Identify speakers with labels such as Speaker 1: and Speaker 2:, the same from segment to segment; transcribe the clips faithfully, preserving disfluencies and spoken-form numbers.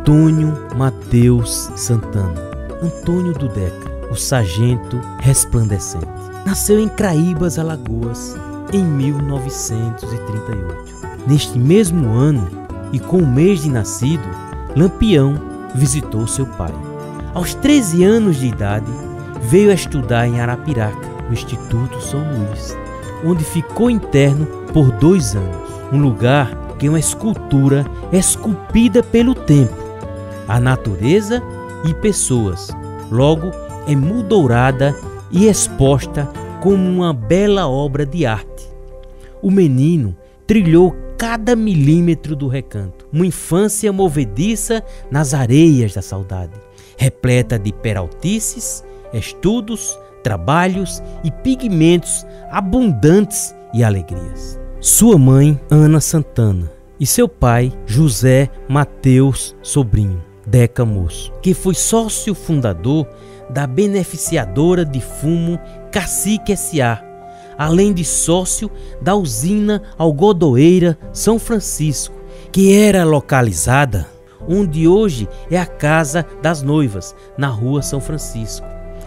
Speaker 1: Antônio Mateus Santana, Antônio do Deca, o sargento resplandecente. Nasceu em Craíbas, Alagoas, em mil novecentos e trinta e oito. Neste mesmo ano, e com o mês de nascido, Lampião visitou seu pai. Aos treze anos de idade, veio a estudar em Arapiraca, no Instituto São Luís, onde ficou interno por dois anos. Um lugar que é uma escultura esculpida pelo tempo, a natureza e pessoas. Logo, emoldurada e exposta como uma bela obra de arte. O menino trilhou cada milímetro do recanto, uma infância movediça nas areias da saudade, repleta de peraltices, estudos, trabalhos e pigmentos abundantes e alegrias. Sua mãe, Ana Santana, e seu pai, José Mateus Sobrinho, Deca Moço, que foi sócio fundador da beneficiadora de fumo Cacique S A, além de sócio da usina algodoeira São Francisco, que era localizada onde hoje é a Casa das Noivas, na Rua São Francisco.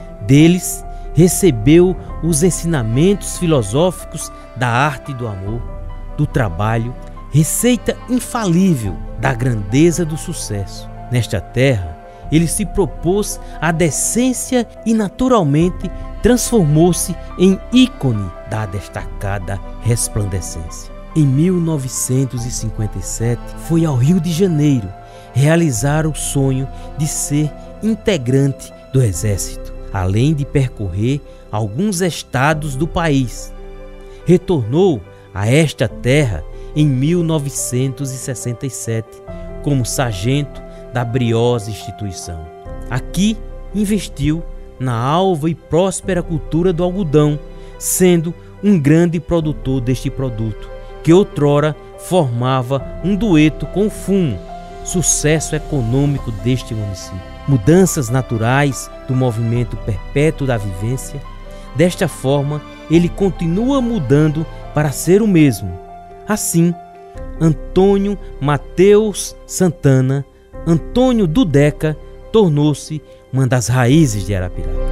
Speaker 1: Deles, recebeu os ensinamentos filosóficos da arte do amor, do trabalho, receita infalível da grandeza do sucesso. Nesta terra, ele se propôs à decência e naturalmente transformou-se em ícone da destacada resplandecência. Em mil novecentos e cinquenta e sete, foi ao Rio de Janeiro realizar o sonho de ser integrante do Exército, além de percorrer alguns estados do país. Retornou a esta terra em mil novecentos e sessenta e sete como sargento da briosa instituição. Aqui investiu na alva e próspera cultura do algodão, sendo um grande produtor deste produto, que outrora formava um dueto com o fumo, sucesso econômico deste município. Mudanças naturais do movimento perpétuo da vivência. Desta forma, ele continua mudando para ser o mesmo. Assim, Antônio Mateus Santana, Antônio do Deca, tornou-se uma das raízes de Arapiraca.